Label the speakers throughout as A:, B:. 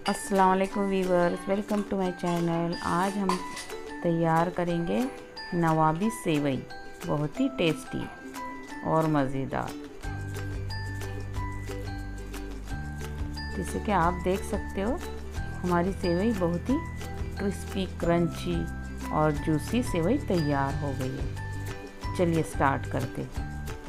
A: अस्सलाम वालेकुम viewers, welcome to my channel. आज हम तैयार करेंगे नवाबी सेवई, बहुत ही टेस्टी और मज़ेदार। जैसे कि आप देख सकते हो हमारी सेवई बहुत ही क्रिस्पी, क्रंची और जूसी सेवई तैयार हो गई है। चलिए स्टार्ट करते हैं।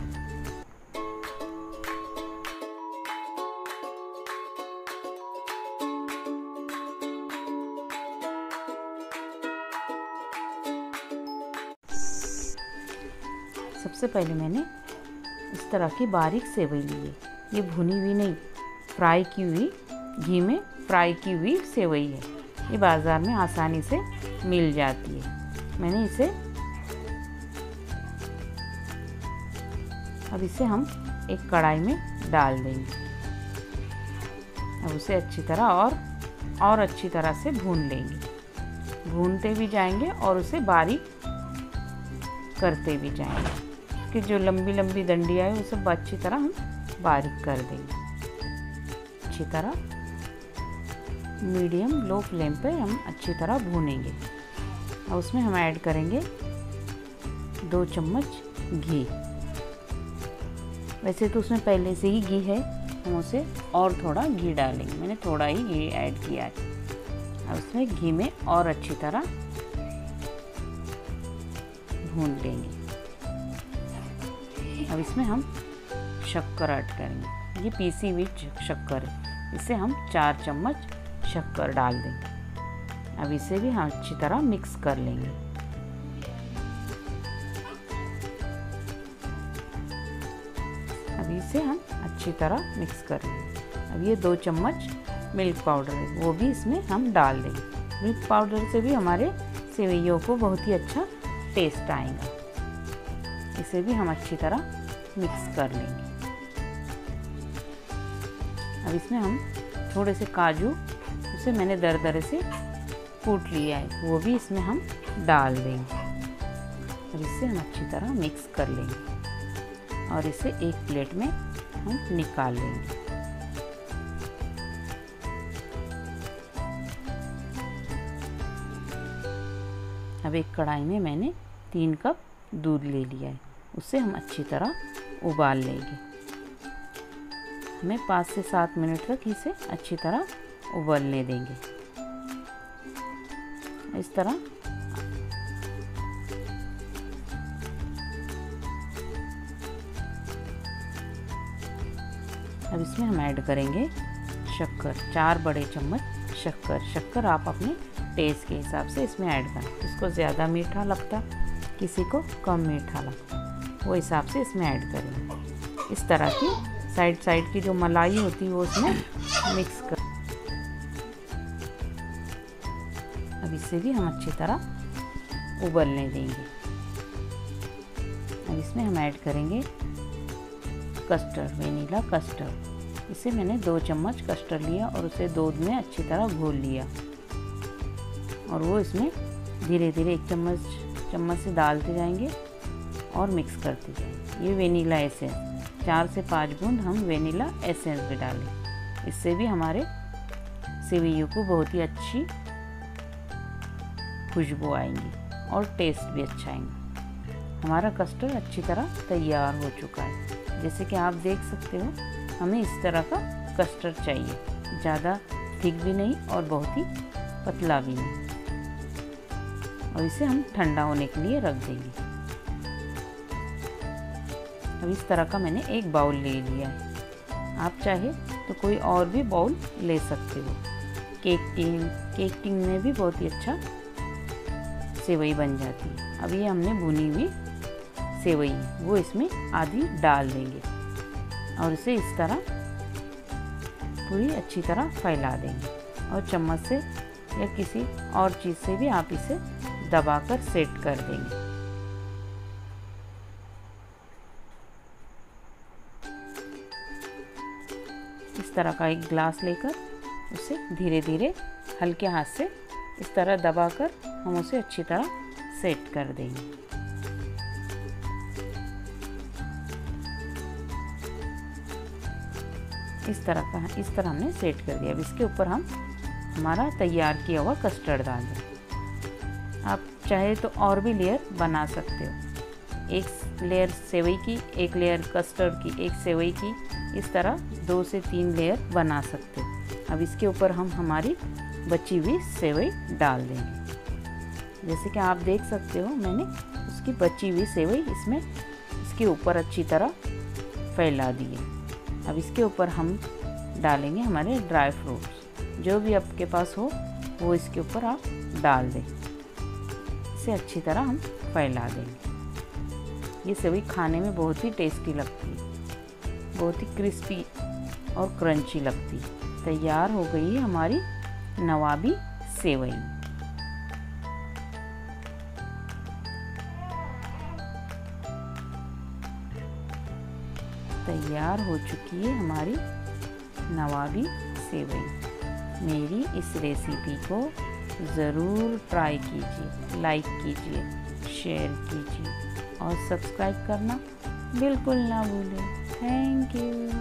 A: सबसे पहले मैंने इस तरह की बारीक सेवई ली है। ये भुनी हुई नहीं, फ्राई की हुई, घी में फ्राई की हुई सेवई है। ये बाज़ार में आसानी से मिल जाती है। मैंने इसे अब इसे हम एक कढ़ाई में डाल देंगे। अब उसे अच्छी तरह और अच्छी तरह से भून लेंगे। भूनते भी जाएंगे और उसे बारीक करते भी जाएंगे कि जो लंबी लंबी डंडियाँ है वो सब अच्छी तरह हम बारीक कर देंगे। अच्छी तरह मीडियम लो फ्लेम पे हम अच्छी तरह भूनेंगे। और उसमें हम ऐड करेंगे 2 चम्मच घी। वैसे तो उसमें पहले से ही घी है, हम उसे और थोड़ा घी डालेंगे। मैंने थोड़ा ही घी ऐड किया है। अब उसमें घी में और अच्छी तरह भून लेंगे। अब इसमें हम शक्कर ऐड करेंगे। ये पीसी हुई शक्कर है, इसे हम 4 चम्मच शक्कर डाल देंगे। अब इसे भी हम अच्छी तरह मिक्स कर लेंगे। अब इसे हम अच्छी तरह मिक्स कर लेंगे। अब ये 2 चम्मच मिल्क पाउडर है, वो भी इसमें हम डाल देंगे। मिल्क पाउडर से भी हमारे सेवइयों को बहुत ही अच्छा टेस्ट आएगा। इसे भी हम अच्छी तरह मिक्स कर लेंगे। अब इसमें हम थोड़े से काजू, उसे मैंने दरदरे से कूट लिया है, वो भी इसमें हम डाल देंगे। अब इसे हम अच्छी तरह मिक्स कर लेंगे और इसे एक प्लेट में हम निकाल लेंगे। अब एक कढ़ाई में मैंने 3 कप दूध ले लिया है, उसे हम अच्छी तरह उबाल लेंगे। हमें 5 से 7 मिनट तक इसे अच्छी तरह उबलने देंगे। इस तरह अब इसमें हम ऐड करेंगे शक्कर, 4 बड़े चम्मच शक्कर आप अपने टेस्ट के हिसाब से इसमें ऐड करें। किसको ज़्यादा मीठा लगता, किसी को कम मीठा लगता, वो हिसाब से इसमें ऐड करेंगे। इस तरह की साइड की जो मलाई होती है वो इसमें मिक्स कर। अब इसे भी हम अच्छी तरह उबलने देंगे। अब इसमें हम ऐड करेंगे कस्टर्ड, वेनिला कस्टर्ड। इसे मैंने 2 चम्मच कस्टर्ड लिया और उसे दूध में अच्छी तरह घोल लिया और वो इसमें धीरे धीरे 1 चम्मच से डालते जाएंगे और मिक्स करते जाएंगे। ये वेनिला एसेंस, 4 से 5 बूंद हम वेनिला एसेंस भी डालें। इससे भी हमारे सेवइयों को बहुत ही अच्छी खुशबू आएंगी और टेस्ट भी अच्छा आएगा। हमारा कस्टर्ड अच्छी तरह तैयार हो चुका है। जैसे कि आप देख सकते हो हमें इस तरह का कस्टर्ड चाहिए, ज़्यादा थिक भी नहीं और बहुत ही पतला भी नहीं। और इसे हम ठंडा होने के लिए रख देंगे। अब इस तरह का मैंने एक बाउल ले लिया है। आप चाहे तो कोई और भी बाउल ले सकते हो। केक टिन में भी बहुत ही अच्छा सेवई बन जाती है। अब ये हमने भुनी हुई सेवई वो इसमें आधी डाल देंगे और इसे इस तरह पूरी अच्छी तरह फैला देंगे। और चम्मच से या किसी और चीज़ से भी आप इसे दबाकर सेट कर देंगे। इस तरह का एक ग्लास लेकर उसे धीरे धीरे हल्के हाथ से इस तरह दबाकर हम उसे अच्छी तरह सेट कर देंगे। इस तरह हमने सेट कर दिया। अब इसके ऊपर हम हमारा तैयार किया हुआ कस्टर्ड डाल दें। आप चाहे तो और भी लेयर बना सकते हो, एक लेयर सेवई की, एक लेयर कस्टर्ड की, एक सेवई की, इस तरह 2 से 3 लेयर बना सकते हो। अब इसके ऊपर हम हमारी बची हुई सेवई डाल देंगे। जैसे कि आप देख सकते हो मैंने उसकी बची हुई सेवई इसके ऊपर अच्छी तरह फैला दी है। अब इसके ऊपर हम डालेंगे हमारे ड्राई फ्रूट्स, जो भी आपके पास हो वो इसके ऊपर आप डाल दें। इसे अच्छी तरह हम फैला देंगे। ये सेवई खाने में बहुत ही टेस्टी लगती है, बहुत ही क्रिस्पी और क्रंची लगती है। तैयार हो गई है हमारी नवाबी सेवई। तैयार हो चुकी है हमारी नवाबी सेवई। मेरी इस रेसिपी को ज़रूर ट्राई कीजिए, लाइक कीजिए, शेयर कीजिए और सब्सक्राइब करना बिल्कुल ना भूलें। Thank you.